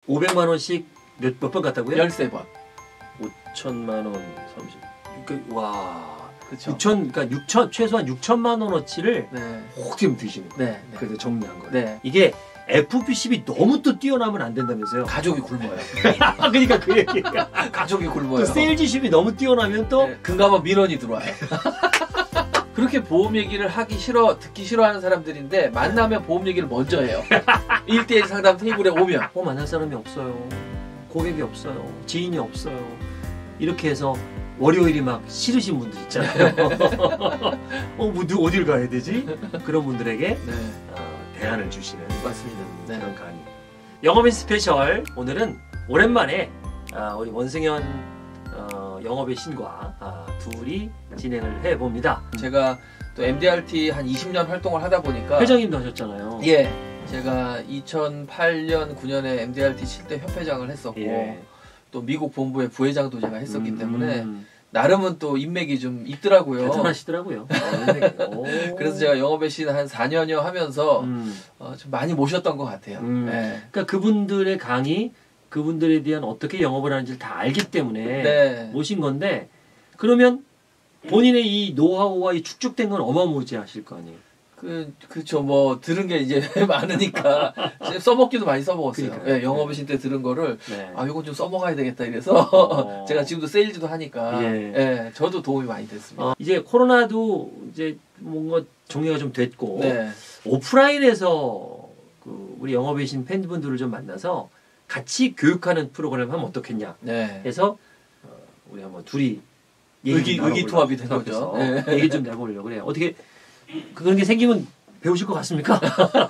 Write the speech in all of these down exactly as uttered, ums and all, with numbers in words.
오백만 원씩 몇 몇 번 갔다고요? 열세 번. 오천만 원 삼십. 그러니까 와. 그렇죠. 육천 그러니까 육천 최소한 육천만 원어치를 네. 혹 지금 드시는 거예요. 네. 네. 그래서 정리한 거예요. 네. 이게 에프피십이 너무 또 뛰어나면 안 된다면서요? 가족이 굶어요. 그러니까 그 얘기가 가족이 굶어요. 또 세일즈십이 너무 뛰어나면 또 네. 금감원 민원이 들어와요. 그렇게 보험 얘기를 하기 싫어, 듣기 싫어하는 사람들인데 만나면 보험 얘기를 먼저 해요. 일 대일 상담 테이블에 오면. 어, 만날 사람이 없어요. 고객이 없어요. 지인이 없어요. 이렇게 해서 월요일이 막 싫으신 분들 있잖아요. 어, 뭐, 어딜 가야 되지? 그런 분들에게 네. 어, 대안을 주시는 맞습니다. 네. 그런 강의. 영업인 스페셜 오늘은 오랜만에 아, 우리 원승현 어, 영업의 신과 아, 둘이 진행을 해봅니다. 제가 또 엠디알티 한 이십 년 활동을 하다 보니까 회장님도 하셨잖아요. 예, 제가 이천팔 년, 구 년에 엠디알티 칠 대 협회장을 했었고 예. 또 미국 본부의 부회장도 제가 했었기 음, 때문에 음. 나름은 또 인맥이 좀 있더라고요. 대단하시더라고요. 오. 그래서 제가 영업의 신 한 사 년여 하면서 음. 어, 좀 많이 모셨던 것 같아요. 음. 네. 그러니까 그분들의 강의, 그분들에 대한 어떻게 영업을 하는지를 다 알기 때문에 네. 모신 건데, 그러면 본인의 이 노하우와 이 축적된 건 어마무지하실 거 아니에요. 그, 그쵸. 뭐, 들은 게 이제 많으니까, 써먹기도 많이 써먹었어요. 그러니까요. 예, 영업의 신 때 들은 거를, 네. 아, 이건 좀 써먹어야 되겠다 이래서, 어. 제가 지금도 세일즈도 하니까, 예. 예, 저도 도움이 많이 됐습니다. 어, 이제 코로나도 이제 뭔가 종료가 좀 됐고, 네. 오프라인에서 그 우리 영업의 신 팬분들을 좀 만나서 같이 교육하는 프로그램 하면 어떻겠냐 네. 해서 어, 우리 한번 둘이 의기, 의기투합이 된 거죠. 네. 얘기 좀 내보려고 그래요. 어떻게 그런 게 생기면 배우실 것 같습니까?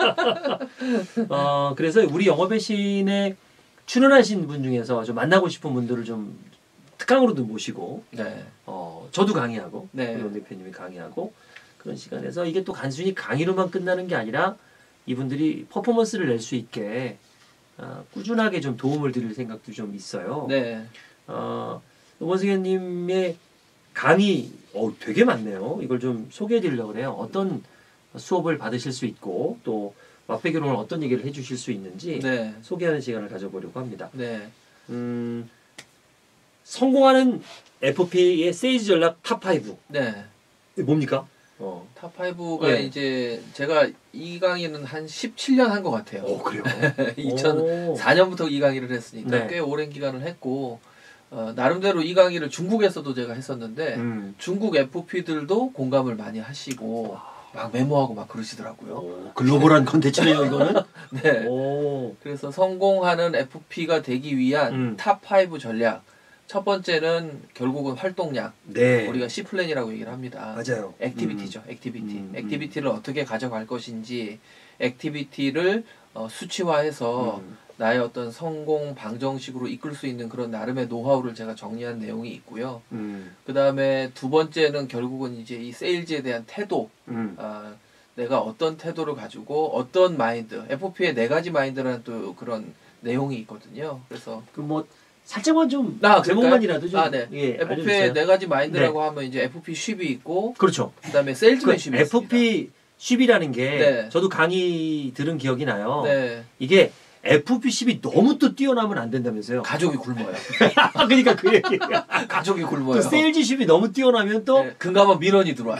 어, 그래서 우리 영업의 신에 출연하신 분 중에서 좀 만나고 싶은 분들을 좀 특강으로도 모시고, 네. 어, 저도 강의하고, 네. 우리 원 대표님이 강의하고, 그런 시간에서 이게 또 단순히 강의로만 끝나는 게 아니라 이분들이 퍼포먼스를 낼 수 있게 어, 꾸준하게 좀 도움을 드릴 생각도 좀 있어요. 네. 어, 원승현님의 강의 어, 되게 많네요. 이걸 좀 소개해 드리려고 해요. 어떤 수업을 받으실 수 있고 또 맛배기로는 어떤 얘기를 해주실 수 있는지 네. 소개하는 시간을 가져보려고 합니다. 네. 음, 성공하는 에프피의 세일즈 전략 탑 파이브. 네. 뭡니까? 어. 탑 파이브가 네. 이제 제가 이 강의는 한 십칠 년 한 것 같아요. 오, 그래요? 이천사 년부터 이 강의를 했으니까 네. 꽤 오랜 기간을 했고, 어, 나름대로 이 강의를 중국에서도 제가 했었는데 음. 중국 에프피들도 공감을 많이 하시고 막 메모하고 막 그러시더라고요. 오, 글로벌한 컨텐츠네요, 이거는. 네. 오. 그래서 성공하는 에프피가 되기 위한 음. 탑 파이브 전략. 첫 번째는 결국은 활동량. 네. 우리가 C 플랜이라고 얘기를 합니다. 맞아요. 액티비티죠. 액티비티. 음, 음. 액티비티를 어떻게 가져갈 것인지, 액티비티를 어, 수치화해서 음. 나의 어떤 성공 방정식으로 이끌 수 있는 그런 나름의 노하우를 제가 정리한 내용이 있고요. 음. 그 다음에 두 번째는 결국은 이제 이 세일즈에 대한 태도. 음. 아, 내가 어떤 태도를 가지고 어떤 마인드, 에프피의 네 가지 마인드라는 또 그런 내용이 있거든요. 그래서 그 뭐 살짝만 좀 아, 제목만이라도 좀 아, 네. 예, 에프피의 알려주세요. 네 가지 마인드라고 하면 이제 에프피 쉽이 있고, 그렇죠. 그 다음에 그 세일즈맨십이 있습니다. 에프피 십이라는 게 네. 저도 강의 들은 기억이 나요. 네. 이게 에프피 십이 너무 또 뛰어나면 안 된다면서요. 가족이 굶어요. 그러니까 그 얘기가 가족이 또 굶어요. 세일즈 십이 너무 뛰어나면 또 네. 금감원 민원이 들어와요.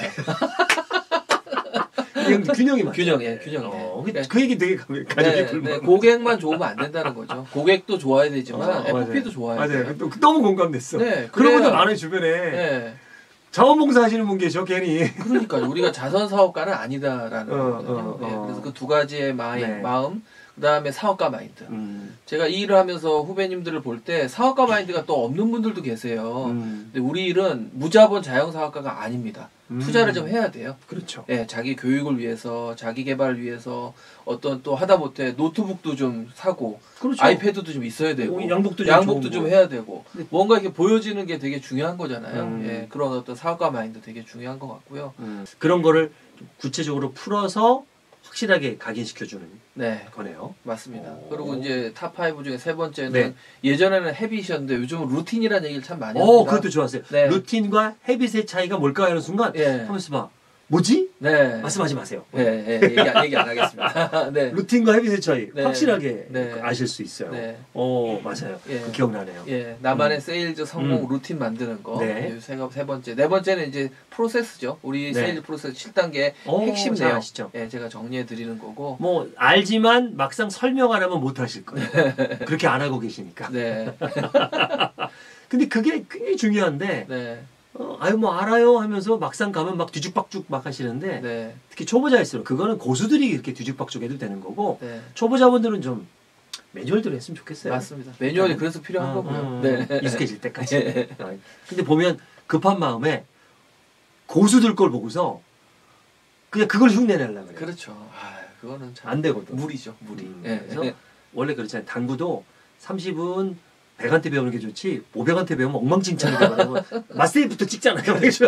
균형, 균형이 맞죠. 균형, 예, 균형. 어, 예. 그, 그 얘기 되게 가족이 네, 굶어. 네, 고객만 좋으면 안 된다는 거죠. 고객도 좋아야 되지만 어, 에프피도 좋아야 돼요. 맞아요. 또 너무 공감됐어. 네, 그런 분들 그래야- 많아요 주변에. 네. 자원봉사 하시는 분 계셔 괜히. 그러니까 우리가 자선 사업가는 아니다라는 어, 거거든요. 어, 어. 네, 그래서 그 두 가지의 마인, 네. 마음, 그 다음에 사업가 마인드. 음, 제가 이 일을 하면서 후배님들을 볼 때 사업가 마인드가 또 없는 분들도 계세요. 음, 근데 우리 일은 무자본 자영 사업가가 아닙니다. 음. 투자를 좀 해야 돼요. 그렇죠. 예, 자기 교육을 위해서, 자기 개발을 위해서 어떤 또 하다못해 노트북도 좀 사고, 그렇죠. 아이패드도 좀 있어야 되고, 어, 양복도 좀 양복도 좋은 좀 거. 해야 되고, 네. 뭔가 이렇게 보여지는 게 되게 중요한 거잖아요. 음. 예, 그런 어떤 사업가 마인드 되게 중요한 것 같고요. 음, 그런 거를 좀 구체적으로 풀어서 확실하게 각인시켜주는 네, 거네요. 맞습니다. 오. 그리고 이제 탑 파이브 중에 세 번째는 네. 예전에는 헤빗이었는데 요즘은 루틴이라는 얘기를 참 많이 오, 합니다. 그것도 좋았어요. 네. 루틴과 헤빗의 차이가 뭘까 하는 순간 예. 하면서 봐. 뭐지? 네. 말씀하지 마세요. 네, 네, 얘기, 안- 얘기 안 하겠습니다. 네. 루틴과 헤비셋 차이 네. 확실하게 네. 아실 수 있어요. 네. 어 맞아요. 예. 그 기억나네요. 예, 나만의 음. 세일즈 성공 음. 루틴 만드는 거. 네. 네. 세, 세 번째. 네 번째는 이제 프로세스죠. 우리 네. 세일즈 프로세스 칠 단계 오, 핵심 잘 내용. 아시죠? 예, 제가 정리해 드리는 거고. 뭐 알지만 막상 설명 안 하면 못 하실 거예요. 그렇게 안 하고 계시니까. 네. 근데 그게 꽤 중요한데 네. 어, 아유 뭐 알아요 하면서 막상 가면 막 뒤죽박죽 막 하시는데 네. 특히 초보자일수록 그거는 고수들이 이렇게 뒤죽박죽 해도 되는 거고 네. 초보자분들은 좀 매뉴얼대로 했으면 좋겠어요. 맞습니다. 매뉴얼이 네. 그래서 필요한 어, 거고요. 어, 네. 익숙해질 때까지. 네. 어, 근데 보면 급한 마음에 고수들 걸 보고서 그냥 그걸 흉내내려고 그래요. 그렇죠. 아, 그거는 참 안 되거든. 무리죠, 무리. 음, 예. 그래서 원래 그렇잖아요. 당구도 삼십 분 백한테 배우는 게 좋지 오백한테 배우면 엉망진창이 되고 마스터부터 찍잖아요.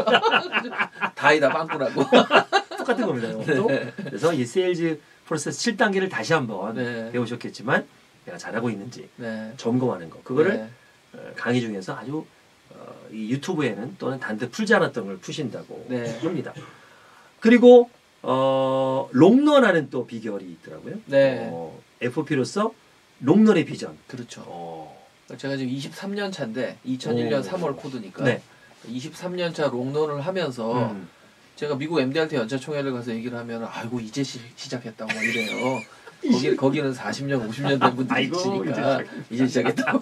다이다 빵꾸라고. 똑같은 겁니다. 이것도. 네. 그래서 이 세일즈 프로세스 칠 단계를 다시 한번 네. 배우셨겠지만 내가 잘하고 있는지 네. 점검하는 거. 그거를 네. 어, 강의 중에서 아주 어, 이 유튜브에는 또는 단뜻 풀지 않았던 걸 푸신다고 네. 합니다. 그리고 어, 롱런하는 또 비결이 있더라고요. 네. 어, 에프오피로서 롱런의 비전. 그렇죠. 어, 제가 지금 이십삼 년 차인데 이천일 년 오. 삼월 코드니까 네. 이십삼 년 차 롱런을 하면서 음. 제가 미국 엠디알티 연차총회를 가서 얘기를 하면 아이고 이제 시, 시작했다고 막 이래요. 거기, 거기는 사십 년, 오십 년 된 분들이 아이고, 있으니까 이제 시작했다고.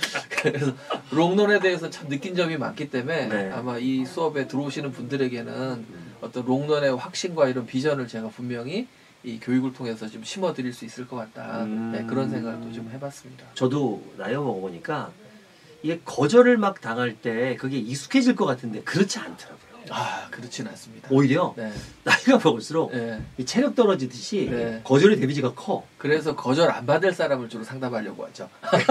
그래서 롱런에 대해서 참 느낀 점이 많기 때문에 네. 아마 이 수업에 들어오시는 분들에게는 어떤 롱런의 확신과 이런 비전을 제가 분명히 이 교육을 통해서 좀 심어드릴 수 있을 것 같다. 음. 네, 그런 생각도 좀 해봤습니다. 저도 나이 먹어보니까 이게 거절을 막 당할 때 그게 익숙해질 것 같은데 그렇지 않더라고요. 아, 그렇진 않습니다. 오히려 네. 나이가 먹을수록 네. 이 체력 떨어지듯이 네. 거절의 데미지가 커. 그래서 거절 안 받을 사람을 주로 상담하려고 하죠.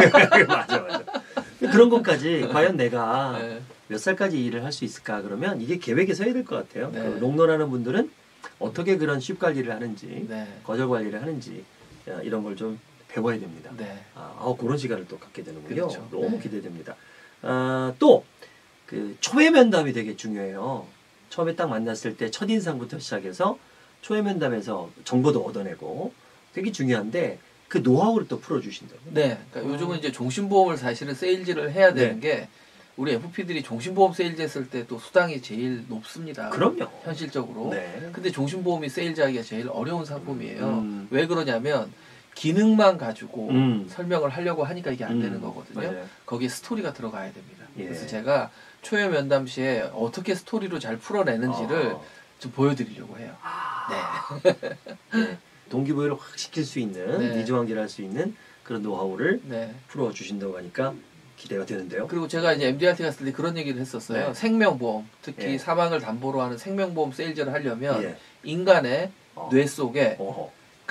맞아, 맞아. 그런 것까지 과연 내가 네. 몇 살까지 일을 할 수 있을까 그러면 이게 계획에 서야 될 것 같아요. 네. 그 롱런하는 분들은 어떻게 그런 쉽 관리를 하는지, 네. 거절 관리를 하는지 야, 이런 걸 좀 배워야 됩니다. 네. 아, 아, 그런 시간을 또 갖게 되는군요. 그렇죠. 너무 네. 기대됩니다. 아, 또 그 초회 면담이 되게 중요해요. 처음에 딱 만났을 때 첫인상부터 시작해서 초회 면담에서 정보도 얻어내고 되게 중요한데 그 노하우를 또 풀어주신다고요. 네. 그러니까 어. 요즘은 이제 종신보험을 사실은 세일즈를 해야 되는 네. 게 우리 에프피들이 종신보험 세일즈 했을 때 또 수당이 제일 높습니다. 그럼요. 현실적으로. 네. 근데 종신보험이 세일즈하기가 제일 어려운 상품이에요. 음. 왜 그러냐면 기능만 가지고 음. 설명을 하려고 하니까 이게 안 음. 되는 거거든요. 맞아요. 거기에 스토리가 들어가야 됩니다. 예. 그래서 제가 초회 면담 시에 어떻게 스토리로 잘 풀어내는지를 아. 좀 보여드리려고 해요. 아. 네. 네. 동기부여를 확 시킬 수 있는 네. 이중환기를 할 수 있는 그런 노하우를 네. 풀어주신다고 하니까 기대가 되는데요. 그리고 제가 이제 엠디알티 갔을 때 그런 얘기를 했었어요. 네. 생명보험, 특히 예. 사망을 담보로 하는 생명보험 세일즈를 하려면 예. 인간의 어. 뇌 속에 어허.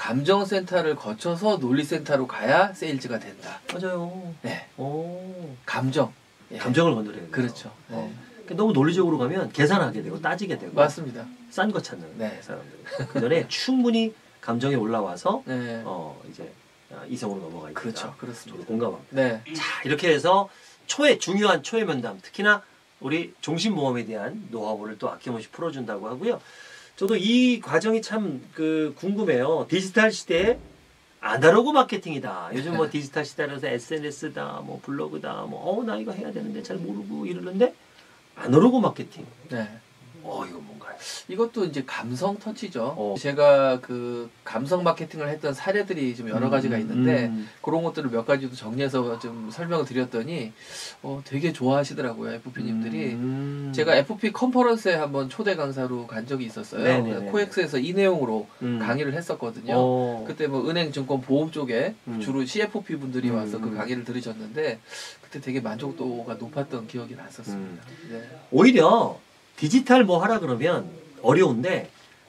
감정센터를 거쳐서 논리센터로 가야 세일즈가 된다. 맞아요. 네. 오. 감정. 예. 감정을 건드려야 돼요. 그렇죠. 네. 어. 그러니까 너무 논리적으로 가면 계산하게 되고 따지게 되고 맞습니다. 싼 거 찾는 네. 사람들. 그 전에 충분히 감정이 올라와서 네. 어 이제 이성으로 넘어가 있다. 그렇죠. 저도 그렇습니다. 공감합니다. 네. 자 이렇게 해서 초회 중요한 초회 면담 특히나 우리 종신보험에 대한 노하우를 또 아낌없이 풀어준다고 하고요. 저도 이 과정이 참 그 궁금해요. 디지털 시대에 아날로그 마케팅이다. 요즘 뭐 디지털 시대라서 에스엔에스다, 뭐 블로그다, 뭐 어 나 이거 해야 되는데 잘 모르고 이러는데 아날로그 마케팅. 네. 어 이거 뭔가요? 이것도 이제 감성 터치죠. 어. 제가 그 감성 마케팅을 했던 사례들이 좀 여러 가지가 있는데 음. 그런 것들을 몇 가지도 정리해서 좀 설명을 드렸더니 어, 되게 좋아하시더라고요 에프피님들이. 음. 제가 에프피 컨퍼런스에 한번 초대 강사로 간 적이 있었어요. 네네네. 코엑스에서 이 내용으로 음. 강의를 했었거든요. 어. 그때 뭐 은행, 증권, 보험 쪽에 음. 주로 씨에프피 분들이 음. 와서 그 강의를 들으셨는데 그때 되게 만족도가 높았던 기억이 났었습니다. 네. 오히려 디지털 뭐 하라 그러면 어려운데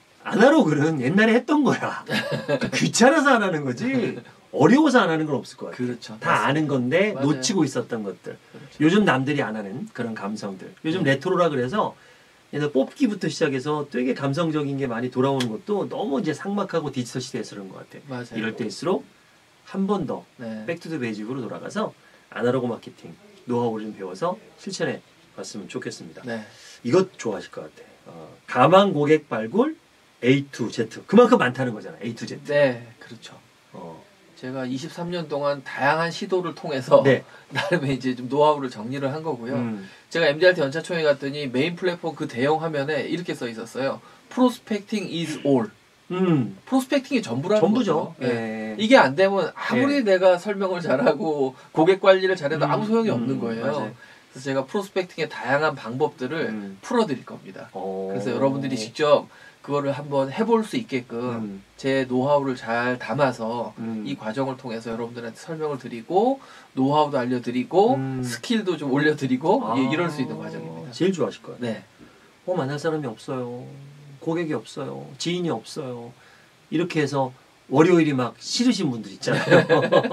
아날로그는 옛날에 했던 거야. 귀찮아서 안 하는 거지 어려워서 안 하는 건 없을 것 같아요. 그렇죠. 다 아는 건데 맞아요. 놓치고 있었던 것들. 그렇죠. 요즘 남들이 안 하는 그런 감성들. 요즘 네. 레트로라 그래서 옛날 뽑기부터 시작해서 되게 감성적인 게 많이 돌아오는 것도 너무 이제 삭막하고 디지털 시대에서 그런 것 같아요. 맞아요. 이럴 때일수록 한 번 더 네. 백투더 베이직으로 돌아가서 아날로그 마케팅 노하우를 좀 배워서 실천해 봤으면 좋겠습니다. 네. 이것 좋아하실 것 같아. 어, 가망 고객 발굴 A to Z. 그만큼 많다는 거잖아. A to Z. 네, 그렇죠. 어. 제가 이십삼 년 동안 다양한 시도를 통해서 네. 나름의 이제 좀 노하우를 정리를 한 거고요. 음. 제가 엠디알티 연차총회 갔더니 메인 플랫폼 그 대형 화면에 이렇게 써 있었어요. Prospecting is all. 음. 프로스펙팅이 전부라는 전부죠. 거죠. 예. 예. 이게 안 되면 아무리 예. 내가 설명을 잘하고 고객 관리를 잘해도 음, 아무 소용이 음, 없는 거예요. 맞아요. 그래서 제가 프로스펙팅의 다양한 방법들을 음. 풀어드릴 겁니다. 어. 그래서 여러분들이 직접 그거를 한번 해볼 수 있게끔 음. 제 노하우를 잘 담아서 음. 이 과정을 통해서 여러분들한테 설명을 드리고 노하우도 알려드리고 음. 스킬도 좀 올려드리고 아. 예, 이럴 수 있는 과정입니다. 제일 좋아하실 거예요. 네. 어, 만날 사람이 없어요. 고객이 없어요. 지인이 없어요. 이렇게 해서 월요일이 막 싫으신 분들 있잖아요.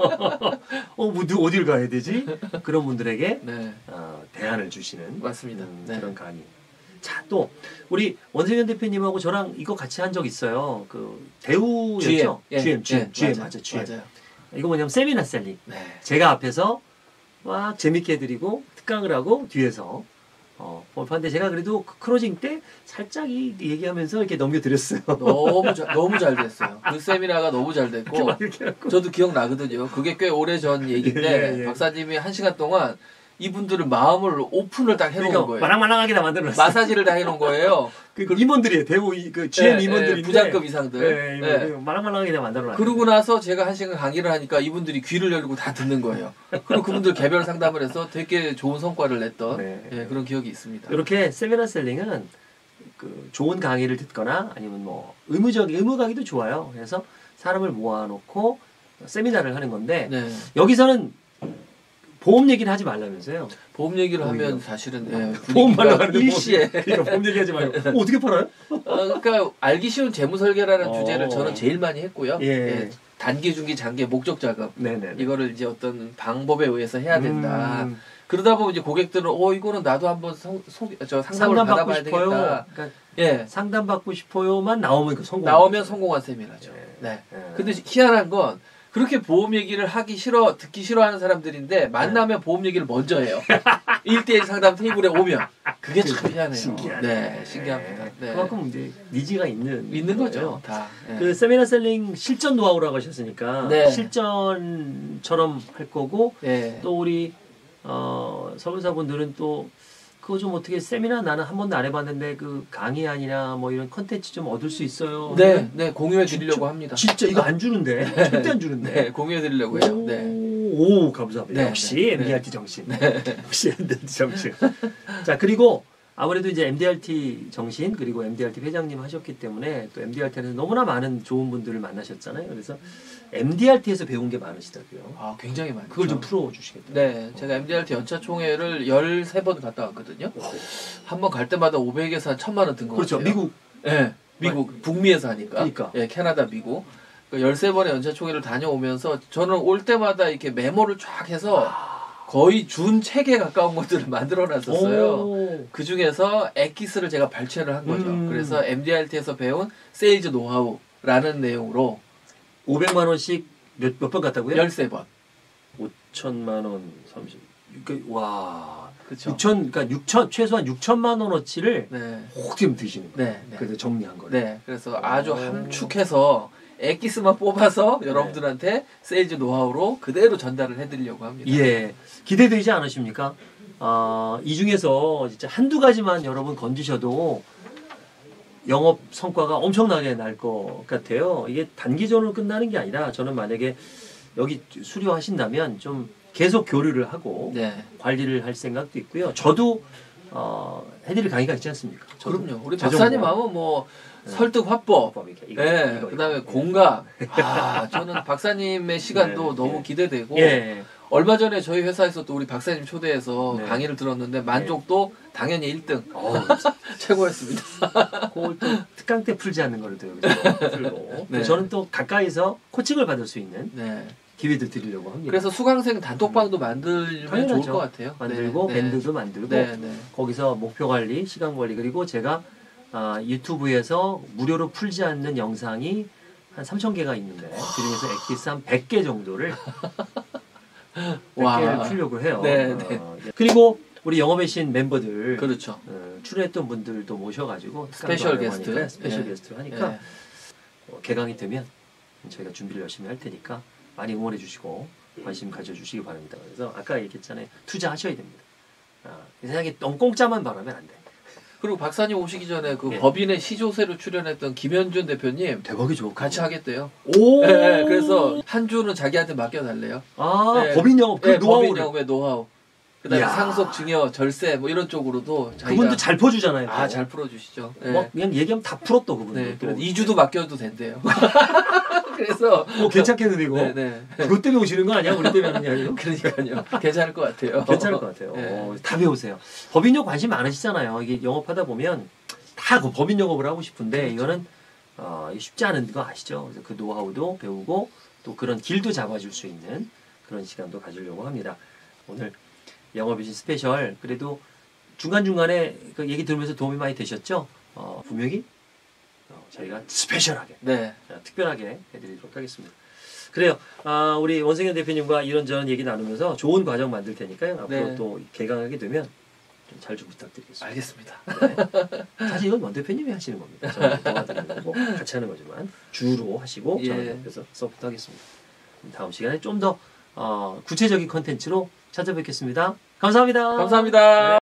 어, 뭐, 누- 어딜 가야 되지? 그런 분들에게 네. 어, 대안을 주시는 맞습니다. 음, 네. 그런 강의. 자, 또 우리 원세현 대표님하고 저랑 이거 같이 한 적 있어요. 그 대우였죠? 예. GM, GM, 예, GM 맞아요. 맞죠? GM. 맞아요. 이거 뭐냐면 세미나 셀링. 네. 제가 앞에서 막 재밌게 해드리고 특강을 하고 뒤에서 어, 볼판데 제가 그래도 그 크로징 때 살짝 이 얘기하면서 이렇게 넘겨드렸어요. 너무 잘, 너무 잘 됐어요. 그 세미나가 너무 잘 이렇게 됐고 막 이렇게 하고. 저도 기억나거든요. 그게 꽤 오래 전 얘기인데 예, 예, 예. 박사님이 한 시간 동안 이분들을 마음을 오픈을 딱 해놓은 그러니까 거예요. 말랑말랑하게 다 만들어놨어요. 마사지를 다 해놓은 거예요. 그 임원들이에요. 대우 이- 그 지엠 예, 임원들인데 예, 부장급 이상들. 예, 임원, 예. 그 말랑말랑하게 다 만들어놨어요. 그러고 나서 제가 한 시간 강의를 하니까 이분들이 귀를 열고 다 듣는 거예요. 그리고 그분들 개별 상담을 해서 되게 좋은 성과를 냈던 네. 예, 그런 기억이 있습니다. 이렇게 세미나 셀링은 그 좋은 강의를 듣거나 아니면 뭐 의무적 의무 강의도 좋아요. 그래서 사람을 모아놓고 세미나를 하는 건데 네. 여기서는 보험 얘기는 하지 말라면서요. 보험 얘기를 오히려. 하면 사실은 예, 보험 분위기가 말로 하는데 일시에 그러니까 보험 얘기하지 말고 어, 어떻게 팔아요? 어, 그러니까 알기 쉬운 재무 설계라는 어. 주제를 저는 제일 많이 했고요. 예. 예, 단기, 중기, 장기 목적 자금 네네. 이거를 이제 어떤 방법에 의해서 해야 된다. 음, 그러다 보면 이제 고객들은 어 이거는 나도 한번 성, 소, 저 상담을 상담 받고 받아봐야 싶어요. 되겠다. 그러니까 예, 상담 받고 싶어요만 나오면 그 성공. 나오면 성공한 세미나죠. 예. 네. 예. 근데 희한한 건 그렇게 보험 얘기를 하기 싫어 듣기 싫어하는 사람들인데 만나면 보험 얘기를 먼저 해요. 일대일 상담 테이블에 오면 그게 참 희한해요. 신기하네. 네, 신기합니다. 네. 그만큼 이제 니즈가 있는 있는 거죠, 거예요. 다. 예. 그 세미나 셀링 실전 노하우라고 하셨으니까 네. 실전처럼 할 거고 예. 또 우리 어, 설문사분들은 또 그거 좀 어떻게 세미나 나는 한 번도 안 해봤는데 그 강의 아니라 뭐 이런 컨텐츠 좀 얻을 수 있어요. 네, 네, 공유해 드리려고 합니다. 진짜 이거 안 주는데 절대 안 주는데. 네, 공유해 드리려고 해요. 오, 네. 오 감사합니다. 네, 역시 네. 엠디알티 정신. 역시 엠디알티 정신. 자 그리고 아무래도 이제 엠디알티 정신 그리고 엠디알티 회장님 하셨기 때문에 또 엠디알티에서 너무나 많은 좋은 분들을 만나셨잖아요. 그래서 엠디알티에서 배운 게 많으시다고요. 아, 굉장히 많죠. 그걸 좀 풀어주시겠다. 네, 제가 엠디알티 연차 총회를 열세 번 갔다 왔거든요. 한 번 갈 때마다 오백에서 한 천만 원 든 거 그렇죠. 같아요. 미국. 네, 미국 북미에서 하니까. 그러니까. 예, 캐나다, 미국. 열세 번의 연차 총회를 다녀오면서 저는 올 때마다 이렇게 메모를 쫙 해서 거의 준 책에 가까운 것들을 만들어 놨었어요. 오. 그 중에서 엑기스를 제가 발췌를 한 거죠. 음. 그래서 엠디알티에서 배운 세일즈 노하우라는 내용으로 오백만 원씩 몇 몇 번 갔다고요? 열세 번. 오천만 원, 삼십. 그, 와. 그렇죠. 육천, 그러니까 육천 최소한 육천만 원어치를 네. 혹좀 드시는 거예요. 네. 네. 그래서 정리한 거예요. 네. 그래서 아주 오. 함축해서 엑기스만 뽑아서 여러분들한테 세일즈 노하우로 그대로 전달을 해드리려고 합니다. 예, 기대되지 않으십니까? 아, 이 중에서 진짜 한두 가지만 여러분 건지셔도 영업 성과가 엄청나게 날 것 같아요. 이게 단기전으로 끝나는 게 아니라 저는 만약에 여기 수료하신다면 좀 계속 교류를 하고 네. 관리를 할 생각도 있고요. 저도 어, 해드릴 강의가 있지 않습니까? 저도 그럼요. 우리 저 박사님 정도. 하면 뭐 네. 설득 화법, 법 이렇게 이거, 예, 이거, 그다음에 이거. 공감. 아, 저는 박사님의 시간도 네, 너무 네. 기대되고 예. 얼마 전에 저희 회사에서 또 우리 박사님 초대해서 네. 강의를 들었는데 만족도 당연히 일 등 어, 최고였습니다. 그걸 또 특강 때 풀지 않는 거를 또 여기서 풀고 네. 저는 또 가까이서 코칭을 받을 수 있는 네. 기회도 드리려고 합니다. 그래서 수강생 단톡방도 만들면 당연하죠. 좋을 것 같아요. 만들고 네, 네. 밴드도 만들고 네, 네. 거기서 목표 관리, 시간 관리 그리고 제가 아, 유튜브에서 무료로 풀지 않는 영상이 한 삼천 개가 있는데 그중에서 엑기스 한 백 개 정도를 백 개를 와. 풀려고 해요. 네, 어, 네. 예. 그리고 우리 영업의 신 멤버들 그렇죠. 어, 출연했던 분들도 모셔가지고 스페셜 게스트, 하니까, 스페셜 예. 게스트로 하니까 예. 어, 개강이 되면 저희가 준비를 열심히 할 테니까 많이 응원해 주시고 관심 가져주시기 바랍니다. 그래서 아까 얘기했잖아요. 투자하셔야 됩니다. 아, 세상에 너무 공짜만 바라면 안 돼. 그리고 박사님 오시기 전에 그 예. 법인의 시조새로 출연했던 김현준 대표님 대박이죠. 같이 하겠대요. 오. 예, 예, 그래서 한 주는 자기한테 맡겨달래요. 아 예. 법인 영업 그 예, 법인 노하우를 영업의 노하우. 그다음에 이야. 상속, 증여, 절세 뭐 이런 쪽으로도 자기가 그분도 잘 퍼주잖아요. 아, 잘 풀어주시죠. 예. 뭐 그냥 얘기하면 다 풀었다 그분도. 네, 또. 그래서 이 주도 맡겨도 된대요. 그래서 뭐 괜찮겠는데 이거. 네, 네. 그것 때문에 오시는 거 아니야? 우리 때문에 하는 게 아니고. 그러니까요. 괜찮을 것 같아요. 괜찮을 것 같아요. 네. 어, 다 배우세요. 법인용 관심 많으시잖아요. 이게 영업하다 보면 다 그 법인 영업을 하고 싶은데 그렇죠. 이거는 어, 이게 쉽지 않은 거 아시죠? 그래서 그 노하우도 배우고 또 그런 길도 잡아줄 수 있는 그런 시간도 가지려고 합니다. 오늘 영업이신 스페셜 그래도 중간중간에 그 얘기 들으면서 도움이 많이 되셨죠? 어, 분명히 어, 저희가 스페셜하게 네. 자, 특별하게 해드리도록 하겠습니다. 그래요. 아, 우리 원승현 대표님과 이런저런 얘기 나누면서 좋은 과정 만들 테니까요. 앞으로 네. 또 개강하게 되면 좀 잘 좀 부탁드리겠습니다. 알겠습니다. 네. 사실 이건 원 대표님이 하시는 겁니다. 저는 도와드리는 거고 같이 하는 거지만 주로 하시고 예. 저는 옆에서 서포트하겠습니다. 다음 시간에 좀 더 어, 구체적인 컨텐츠로 찾아뵙겠습니다. 감사합니다. 감사합니다. 네.